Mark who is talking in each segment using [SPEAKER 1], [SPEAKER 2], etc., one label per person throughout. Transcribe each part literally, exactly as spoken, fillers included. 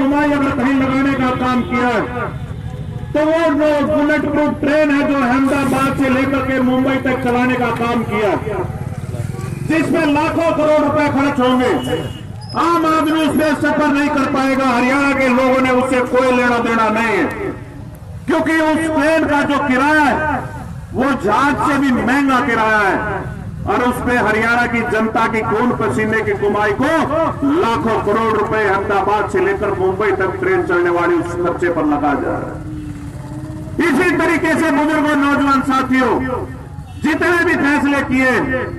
[SPEAKER 1] कुमाई अगर कहीं लगाने का काम किया है तो वो जो बुलेट प्रूफ ट्रेन है जो अहमदाबाद से लेकर के मुंबई तक चलाने का काम किया, जिसमें लाखों करोड़ रुपए खर्च होंगे, आम आदमी उसमें सफर नहीं कर पाएगा। हरियाणा के लोगों ने उससे कोई लेना देना नहीं है, क्योंकि उस ट्रेन का जो किराया है वो जहाज से भी महंगा किराया है, और उसमें हरियाणा की जनता की खून पसीने की कमाई को लाखों करोड़ रुपए अहमदाबाद से लेकर मुंबई तक ट्रेन चलने वाली उस खर्चे पर लगा जा रहा है। इसी तरीके से बुजुर्गों, नौजवान साथियों, जितने भी फैसले किए,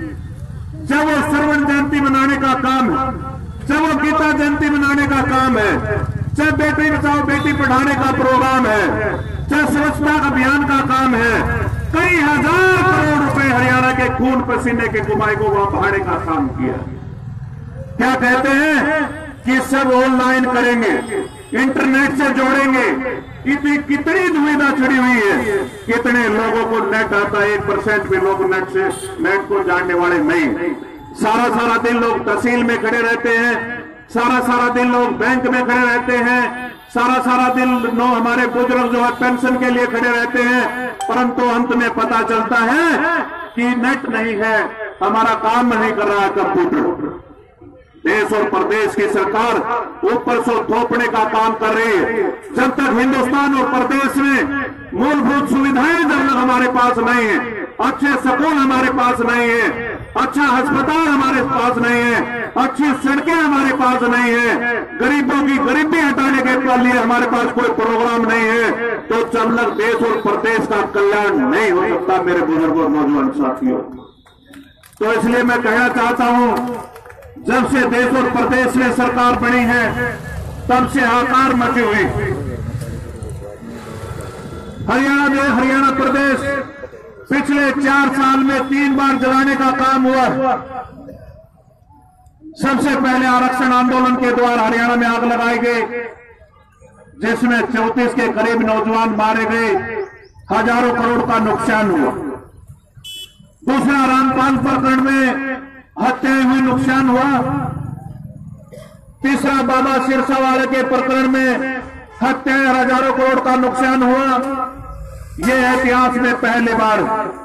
[SPEAKER 1] चाहे वो श्रवण जयंती मनाने का काम है, चाहे वो गीता जयंती मनाने का काम है, चाहे बेटी बचाओ बेटी पढ़ाने का प्रोग्राम है, चाहे स्वच्छता अभियान का काम है, कई हजार करोड़ रुपए हरियाणा के खून पसीने की कमाई को वहां बढ़ाने का काम किया। क्या कहते हैं कि सब ऑनलाइन करेंगे, इंटरनेट से जोड़ेंगे। इतनी कितनी दुविधा छिड़ी हुई है, कितने लोगों को नेट आता है, एक परसेंट भी लोग नेट से नेट को जानने वाले नहीं। सारा सारा दिन लोग तहसील में खड़े रहते हैं, सारा सारा दिन लोग बैंक में खड़े रहते हैं, सारा सारा दिन नो हमारे बुजुर्ग जो है पेंशन के लिए खड़े रहते हैं, परंतु अंत में पता चलता है कि नेट नहीं है, हमारा काम नहीं कर रहा है कंप्यूटर। देश और प्रदेश की सरकार ऊपर से थोपने का काम कर रही है। जब तक हिंदुस्तान और प्रदेश में मूलभूत सुविधाएं जब तक हमारे पास नहीं है, अच्छे स्कूल हमारे पास नहीं है, अच्छा अस्पताल हमारे पास नहीं है, अच्छी सड़कें हमारे पास नहीं है, गरीबों की गरीबी हटाने के लिए हमारे पास कोई प्रोग्राम नहीं है, तो जब तक देश और प्रदेश का कल्याण नहीं हो सकता मेरे बुजुर्गों, नौजवान साथियों। तो इसलिए मैं कहना चाहता हूं, जब से देश और प्रदेश में सरकार बनी है तब से हाहाकार मची हुई। हरियाणा में हरियाणा प्रदेश पिछले चार साल में तीन बार जलाने का काम हुआ। सबसे पहले आरक्षण आंदोलन के द्वारा हरियाणा में आग लगाई गई, जिसमें चौंतीस के करीब नौजवान मारे गए, हजारों करोड़ का नुकसान हुआ। दूसरा, रामपाल प्रकरण में हत्याएं हुई, नुकसान हुआ। तीसरा, बाबा सिरसावाले के प्रकरण में हत्याएं, हजारों करोड़ का नुकसान हुआ। यह इतिहास में पहली बार,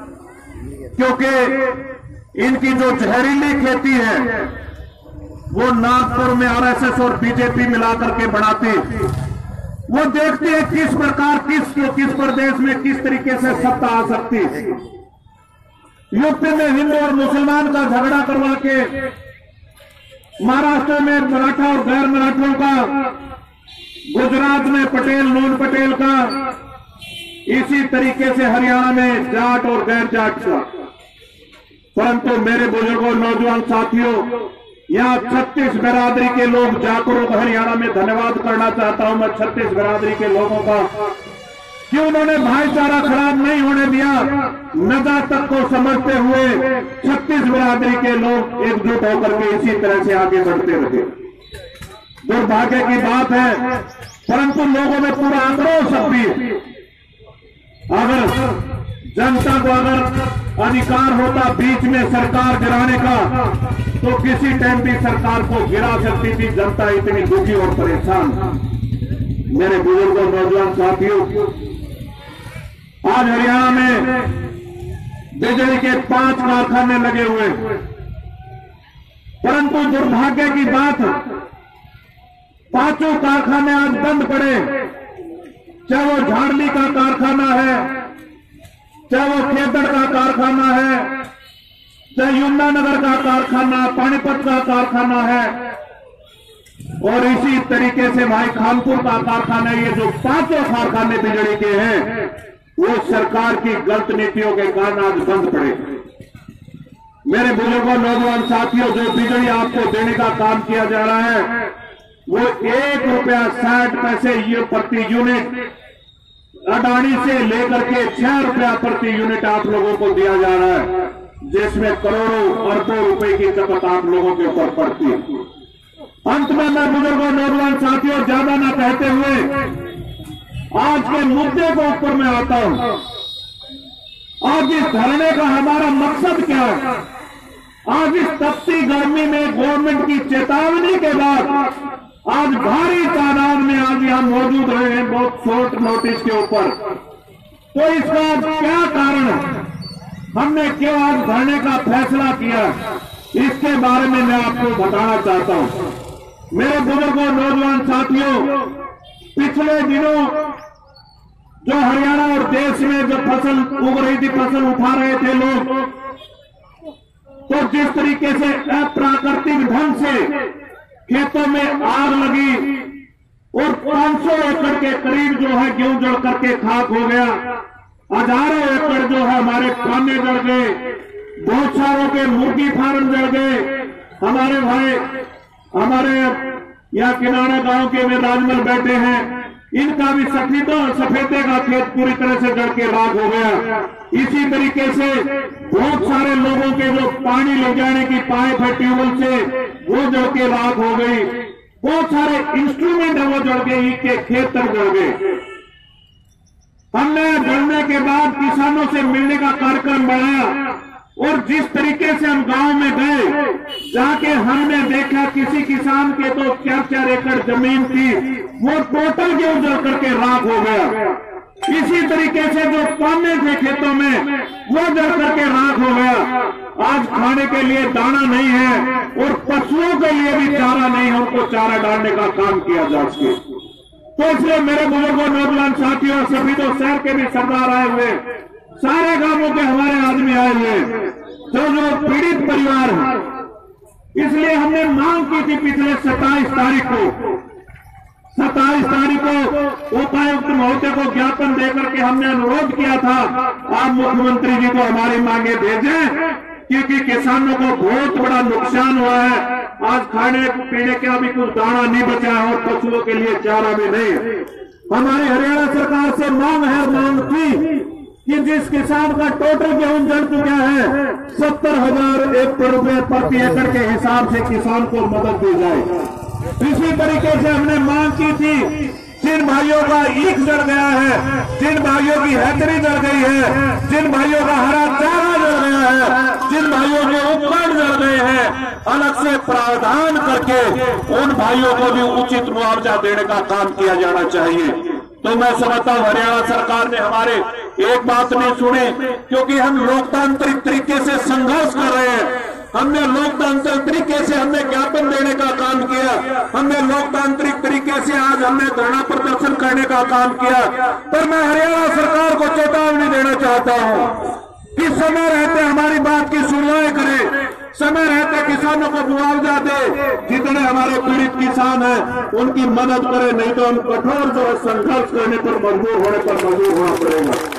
[SPEAKER 1] क्योंकि इनकी जो जहरीली खेती है वो नागपुर में आरएसएस और बीजेपी मिलाकर के बढ़ाती, वो देखती है किस प्रकार किस किस प्रदेश में किस तरीके से सत्ता आ सकती है। यूपी में हिंदू और मुसलमान का झगड़ा करवा के, महाराष्ट्र में मराठा और गैर मराठों का, गुजरात में पटेल नॉन पटेल का, इसी तरीके से हरियाणा में जाट और गैर जाट का। परंतु मेरे बुजुर्गों, नौजवान साथियों, यहां छत्तीस बिरादरी के लोग जागरूक, हरियाणा में धन्यवाद करना चाहता हूं मैं छत्तीस बिरादरी के लोगों का कि उन्होंने भाईचारा खराब नहीं होने दिया। नजा तक को समझते हुए छत्तीस बिरादरी के लोग एकजुट होकर के इसी तरह से आगे बढ़ते रहे। दुर्भाग्य की बात है, परंतु लोगों में पूरा आक्रोश अब भी, अगर जनता को अगर अधिकार होता बीच में सरकार गिराने का, तो किसी टाइम भी सरकार को गिरा सकती थी जनता, इतनी दुखी और परेशान। मेरे बुजुर्गों, नौजवान साथियों, आज हरियाणा में बिजली के पांच कारखाने लगे हुए, परंतु दुर्भाग्य की बात, पांचों कारखाने आज बंद पड़े। चाहे वो झाड़ली का कारखाना है, चाहे वो खेतड़ का कारखाना है, चाहे यमुनानगर का कारखाना, पानीपत का कारखाना है, और इसी तरीके से भाई खानपुर का कारखाना। ये जो पांचों कारखाने बिजली के हैं वो सरकार की गलत नीतियों के कारण आज बंद पड़े। मेरे बुजुर्गों, नौजवान साथियों, जो बिजली आपको देने का काम किया जा रहा है वो एक रुपया साठ पैसे ये प्रति यूनिट अडानी से लेकर के छह रुपया प्रति यूनिट आप लोगों को दिया जा रहा है, जिसमें करोड़ों अरबों रुपए की खपत आप लोगों के ऊपर पड़ती है। अंत में मैं बुजुर्गों, नौजवान साथियों, ज्यादा ना कहते हुए आज के मुद्दे को ऊपर में आता हूं। आज इस धरने का हमारा मकसद क्या है? आज इस तपती गर्मी में गवर्नमेंट की चेतावनी के बाद आज भारी तादाद में शॉर्ट नोटिस के ऊपर। तो इसका क्या कारण है, हमने क्यों आज धरने का फैसला किया, इसके बारे में मैं आपको बताना चाहता हूं। मेरे बुजुर्गों, नौजवान साथियों, पिछले दिनों जो हरियाणा और देश में जो फसल उग रही थी, फसल उठा रहे थे लोग, तो जिस तरीके से अप्राकृतिक ढंग से खेतों में आग लगी और पांच सौ एकड़ के करीब जो है गेहूं जल करके खाक हो गया, हजारों एकड़ जो है हमारे खाने जल गए, बहुत सारों के मुर्गी फार्म जल गए। हमारे भाई हमारे यहाँ किनारा गांव के वे राजमल बैठे हैं, इनका भी सफेदों सफेदे का खेत पूरी तरह से जल के राख हो गया। इसी तरीके से बहुत सारे लोगों के जो पानी ले जाने की पाइप है ट्यूबवेल से, वो जल के राख हो गई। बहुत सारे इंस्ट्रूमेंट है वो जल गए, के खेत तक जल गए। हमने जलने के बाद किसानों से मिलने का कार्यक्रम बढ़ाया और जिस तरीके से हम गांव में गए, जाके हमने देखा किसी किसान के तो चार चार एकड़ जमीन थी, वो टोटल गेहूं जल करके राख हो गया। इसी तरीके से जो पाने थे खेतों में, वो जल करके राख हो गया। आज खाने के लिए दाना नहीं है और पशुओं के लिए भी चारा नहीं है, उनको चारा डालने का काम किया जा सके। तो इसलिए मेरे बुजुर्गों, नौजवान साथियों, सभी तो शहर के भी सरदार आए हुए, सारे गांवों के हमारे आदमी आए हुए, जो जो पीड़ित परिवार है। इसलिए हमने मांग की थी पिछले सत्ताईस तारीख को सत्ताईस तारीख को उपायुक्त महोदय को ज्ञापन देकर के हमने अनुरोध किया था, आप मुख्यमंत्री जी को हमारी मांगे भेजें, क्योंकि किसानों को बहुत बड़ा नुकसान हुआ है। आज खाने पीने का भी कुछ दाना नहीं बचा है और पशुओं के लिए चारा भी नहीं। हमारी हरियाणा सरकार से मांग है मांग थी कि जिस किसान का टोटल गेहूं जल चुका है, सत्तर हजार एकड़ रुपए प्रति एकड़ के हिसाब से किसान को मदद दी जाए। इसी तरीके से हमने मांग की थी, जिन भाइयों का ईख जल गया है, जिन भाइयों की हैचरी जल गई है, जिन भाइयों का हरा चारा जल गया है, जिन भाइयों के उपकरण जल गए हैं, अलग से प्रावधान करके उन भाइयों को भी उचित मुआवजा देने का काम किया जाना चाहिए। तो मैं समझता हूं हरियाणा सरकार ने हमारे एक बात नहीं सुनी, क्योंकि हम लोकतांत्रिक तरीके से संघर्ष कर रहे हैं। हमने लोकतांत्रिक तरीके से हमने ज्ञापन देने का काम किया, हमने लोकतांत्रिक तरीके से आज हमने धरना प्रदर्शन करने का काम किया। पर मैं हरियाणा सरकार को चेतावनी देना चाहता हूं कि समय रहते हमारी बात की सुनवाई करे, समय रहते किसानों को मुआवजा दे, जितने हमारे पीड़ित किसान हैं उनकी मदद करे, नहीं तो हम कठोर जो है संघर्ष करने पर मजबूर होने पर मजबूर होना पड़ेगा।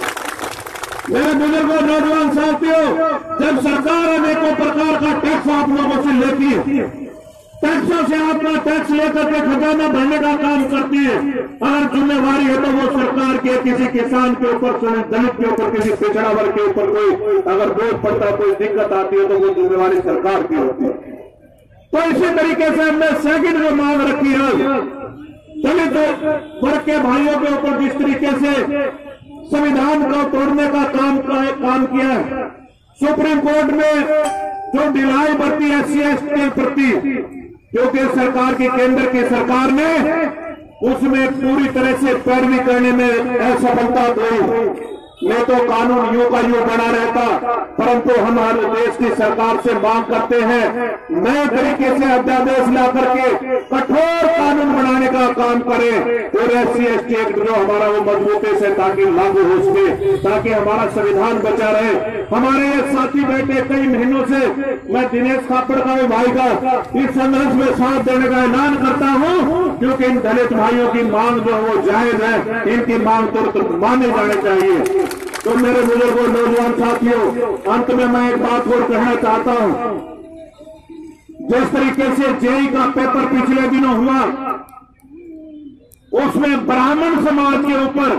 [SPEAKER 1] मेरे बुजुर्गों, नौजवान साथियों, जब सरकार अनेकों प्रकार का टैक्स आप लोगों से लेती है, टैक्सों से आपका टैक्स लेकर के खजाना भरने का काम करती है, अगर जिम्मेवारी है तो वो सरकार के किसी किसान के ऊपर, दलित के ऊपर, किसी पिछड़ा वर्ग के ऊपर कोई अगर बोझ पड़ता, कोई दिक्कत आती है तो वो जिम्मेवारी सरकार की होती है। तो इसी तरीके से हमने सेकंड जो मांग रखी है, दलित वर्ग के भाइयों के ऊपर जिस तरीके से संविधान को तोड़ने का काम काम किया है, सुप्रीम कोर्ट में जो ढिलाई बरती एस सी एस टी के प्रति, क्योंकि सरकार की केंद्र की सरकार ने उसमें पूरी तरह से पैरवी करने में असफलता हुई। मैं तो कानून यूं का यूं बना रहता, परंतु हमारे देश की सरकार से मांग करते हैं नए तरीके से अध्यादेश ला करके कठोर कानून बनाने का काम करें और S C S T act जो हमारा वो मजबूती से ताकि लागू हो सके, ताकि हमारा संविधान बचा रहे। हमारे ये साथी बैठे कई महीनों से, मैं दिनेश थापड़ का भी भाई का इस संघर्ष में साथ देने का ऐलान करता हूं, क्योंकि इन दलित भाइयों की मांग जो वो जायज है, इनकी मांग तुरंत माने जाने चाहिए। तो मेरे बुजुर्गों, नौजवान साथियों, अंत में मैं एक बात और कहना चाहता हूं। जिस तरीके से जेई का पेपर पिछले दिनों हुआ, उसमें ब्राह्मण समाज के ऊपर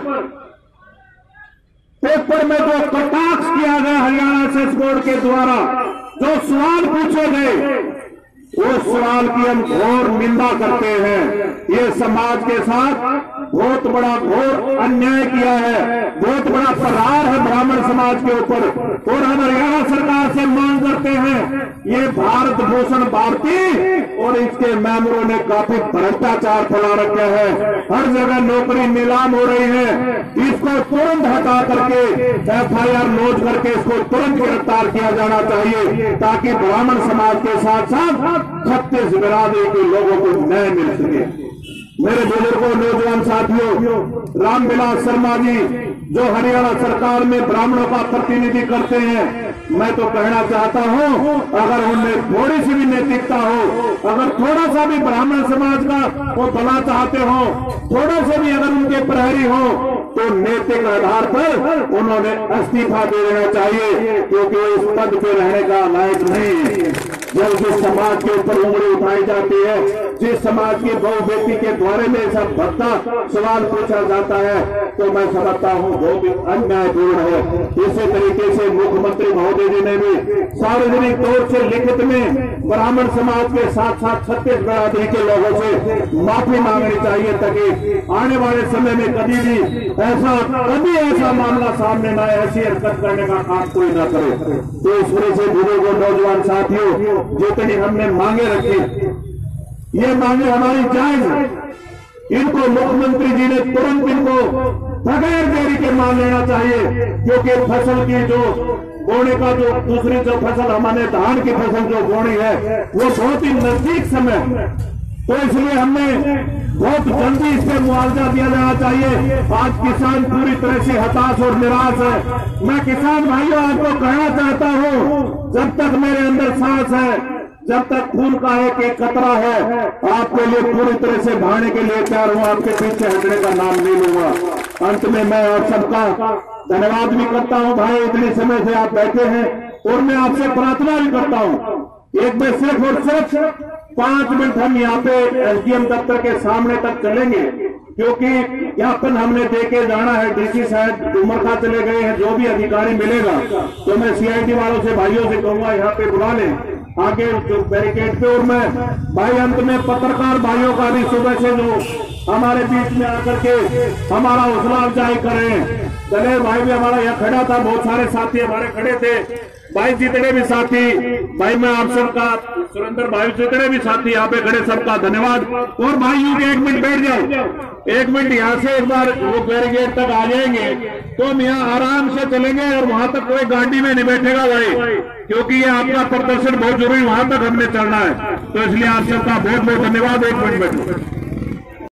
[SPEAKER 1] पेपर में जो कटाक्ष किया गया हरियाणा सेस बोर्ड के द्वारा, जो सवाल पूछे गए, उस सवाल की हम घोर निंदा करते हैं। ये समाज के साथ बहुत बड़ा घोर अन्याय किया है, बहुत बड़ा प्रहार है ब्राह्मण समाज के ऊपर। और हम हरियाणा सरकार से मांग करते हैं, ये भारत भूषण भारती और इसके मेंबरों ने काफी भ्रष्टाचार फैला रखा है, हर जगह नौकरी नीलाम हो रही है, इसको तुरंत हटा करके एफ आई आर लॉन्च करके इसको तुरंत गिरफ्तार किया जाना चाहिए, ताकि ब्राह्मण समाज के साथ साथ छत्तीस बिरादरी के लोगों को न्याय मिल सके। मेरे बुजुर्गों, नौजवान साथियों, रामविलास शर्मा जी जो हरियाणा सरकार में ब्राह्मणों का प्रतिनिधि करते हैं, मैं तो कहना चाहता हूं, अगर उनमें थोड़ी सी भी नैतिकता हो, अगर थोड़ा सा भी ब्राह्मण समाज का वो भला चाहते हो, थोड़ा से भी अगर उनके प्रहरी हो, तो नैतिक आधार पर उन्होंने इस्तीफा दे देना चाहिए, क्योंकि इस पद पे रहने का लायक नहीं है। जब जिस समाज के ऊपर उंगली उठाई जाती है, जिस समाज के बहु व्यक्ति के द्वारे में सब भद्दा सवाल पूछा जाता है, तो मैं समझता हूं बहुत ही अन्यायपूर्ण है। इसी तरीके से मुख्यमंत्री महोदय जी ने भी सार्वजनिक तौर से लिखित में ब्राह्मण समाज के साथ साथ छत्तीस बिरादरी के लोगों से माफी मांगनी चाहिए, ताकि आने वाले समय में कभी भी ऐसा कभी ऐसा मामला सामने न आए, ऐसी हरकत करने का काम कोई न करे। तो इस वजह से बुजुर्गों, नौजवान साथियों, जितनी हमने मांगे रखी, ये मांगे हमारी जायज है। इनको मुख्यमंत्री जी ने तुरंत इनको बगैर देरी के मान लेना चाहिए, क्योंकि फसल की जो बोने का जो दूसरी जो फसल हमने धान की फसल जो बोनी है, वो बहुत ही नजदीक समय है, तो इसलिए हमने बहुत जल्दी इस पर मुआवजा दिया जाना चाहिए। आज किसान पूरी तरह से हताश और निराश है। मैं किसान भाइयों आपको कहना चाहता हूं, जब तक मेरे अंदर सांस है, जब तक खून का एक एक कतरा है, आपके लिए पूरी तरह से भागने के लिए तैयार हूं, आपके पीछे हटने का नाम नहीं लूंगा। अंत में मैं आप सबका धन्यवाद भी करता हूं। भाई, इतने समय से आप बैठे हैं, और मैं आपसे प्रार्थना भी करता हूं, एक बार सिर्फ और सिर्फ पांच मिनट हम यहाँ पे एस डी एम दफ्तर के सामने तक चलेंगे, क्योंकि ज्ञापन हमने देके जाना है। डीसी साहब डूमरखा चले गए हैं, जो भी अधिकारी मिलेगा तो मैं सी आई डी वालों से, भाइयों से कहूंगा यहाँ पे बुला लें आगे जो बैरिकेड पे। और मैं भाई अंत में पत्रकार भाइयों का भी सुबह से जो हमारे बीच में आकर के हमारा हौसला अफजाई करें। चले भाई भी हमारा यहाँ खड़ा था, बहुत सारे साथी हमारे खड़े थे, भाई जितने भी साथी, भाई मैं आप सबका, सुरेंद्र भाई जितने भी साथी यहाँ पे खड़े, सबका धन्यवाद। और भाई यूं एक मिनट बैठ जाओ, एक मिनट यहाँ से एक बार वो बैरिकेड तक आ जाएंगे तो हम यहाँ आराम से चलेंगे, और वहां तक कोई गाड़ी में नहीं बैठेगा भाई, क्योंकि ये आपका प्रदर्शन बहुत जरूरी, वहां तक हमने चलना है। तो इसलिए आप सबका बहुत बहुत धन्यवाद। एक मिनट बैठो।